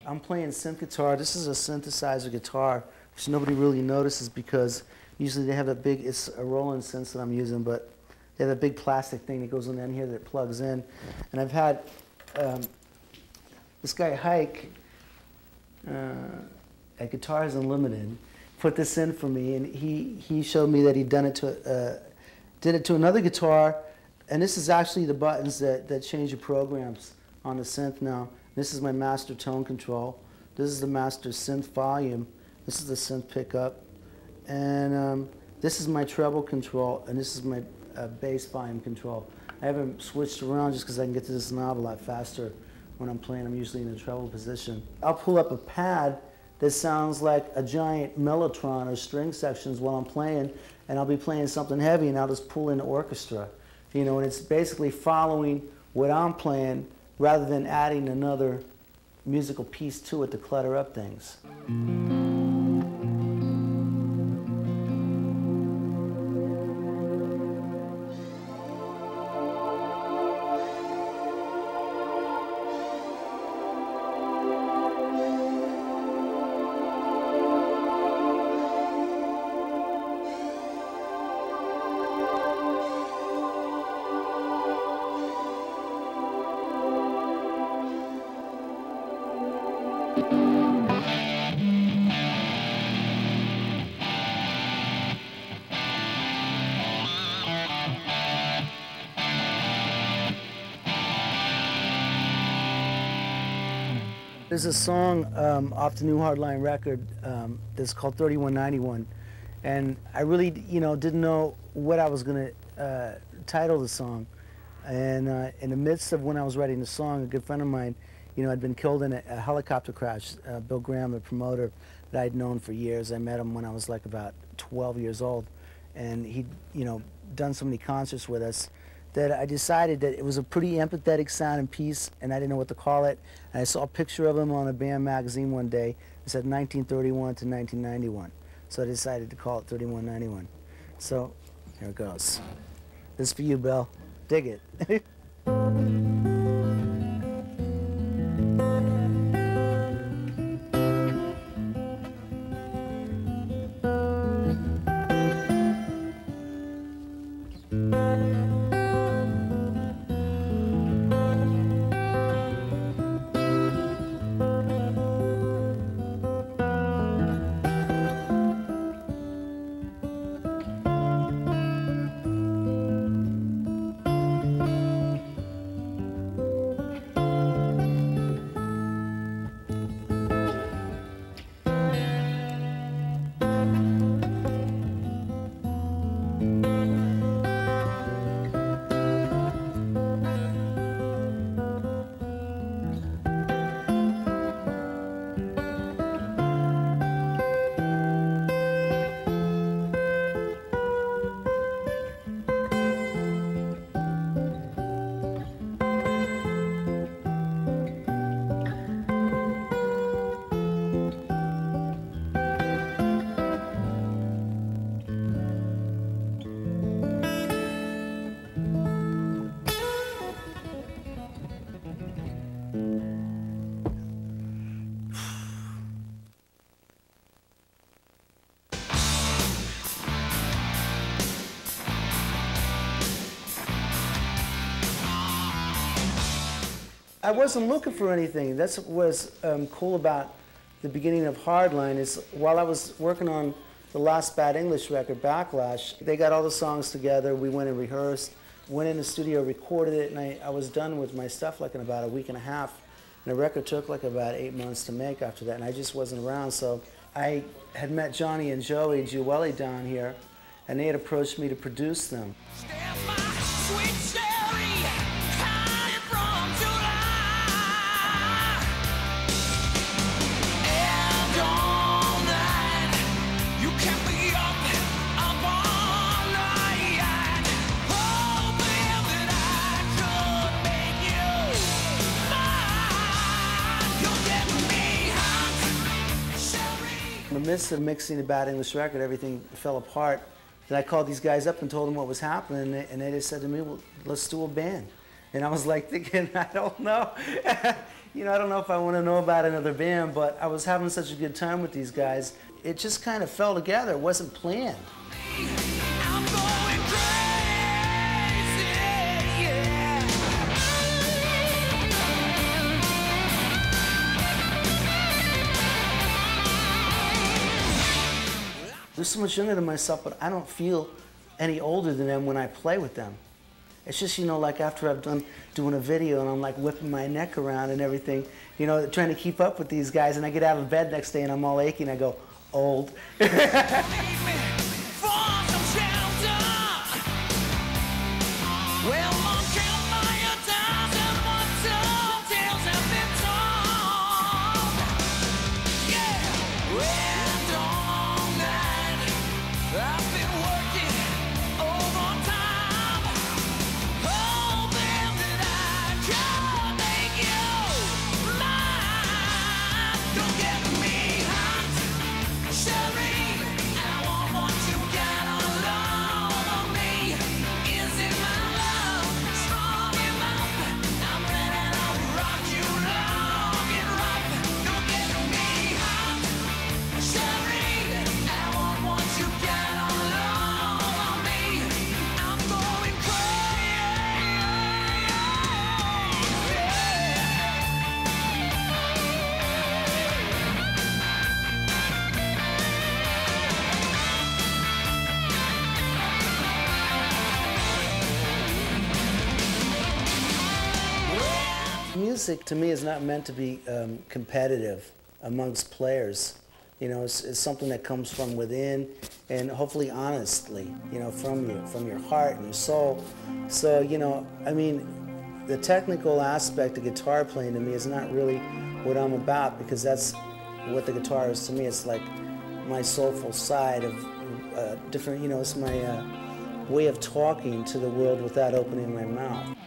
I'm playing synth guitar. This is a synthesizer guitar, which nobody really notices because usually they have a big, it's a Roland synth that I'm using, but they have a big plastic thing that goes in here that plugs in. And I've had this guy Hike at Guitars Unlimited put this in for me, and he showed me that he'd done it to another guitar, and this is actually the buttons that change the programs on the synth now. This is my master tone control. This is the master synth volume. This is the synth pickup. And this is my treble control, and this is my bass volume control. I haven't switched around just because I can get to this knob a lot faster when I'm playing. I'm usually in a treble position. I'll pull up a pad that sounds like a giant mellotron or string sections while I'm playing, and I'll be playing something heavy, and I'll just pull in the orchestra. You know, and it's basically following what I'm playing rather than adding another musical piece to it to clutter up things. There's a song off the new Hardline record that's called 3191, and I really, didn't know what I was going to title the song. And in the midst of when I was writing the song, a good friend of mine, had been killed in a helicopter crash. Bill Graham, the promoter that I'd known for years. I met him when I was like about 12 years old, and he'd, done so many concerts with us that I decided that it was a pretty empathetic sounding piece, and I didn't know what to call it. And I saw a picture of him on a band magazine one day. It said 1931 to 1991. So I decided to call it 3191. So here it goes. This is for you, Bill. Dig it. I wasn't looking for anything. That's what was cool about the beginning of Hardline is while I was working on the last Bad English record, Backlash, they got all the songs together, we went and rehearsed, went in the studio, recorded it, and I was done with my stuff like in about a week and a half. And the record took like about 8 months to make after that, and I just wasn't around. So I had met Johnny and Joey Giueli down here, and they had approached me to produce them. In the midst of mixing the Bad English record, everything fell apart. Then I called these guys up and told them what was happening, and they just said to me, well, let's do a band. And I was like thinking, I don't know. You know, I don't know if I want to know about another band, but I was having such a good time with these guys. It just kind of fell together. It wasn't planned. I'm going crazy, yeah. They're so much younger than myself, but I don't feel any older than them when I play with them. It's just, you know, like after I've done doing a video and I'm like whipping my neck around and everything, you know, trying to keep up with these guys, and I get out of bed next day and I'm all aching. I go, old. Music to me is not meant to be competitive amongst players. You know, it's something that comes from within and hopefully honestly, you know, from you, from your heart and your soul. So, you know, I mean, the technical aspect of guitar playing to me is not really what I'm about, because that's what the guitar is to me. It's like my soulful side of different, you know, it's my way of talking to the world without opening my mouth.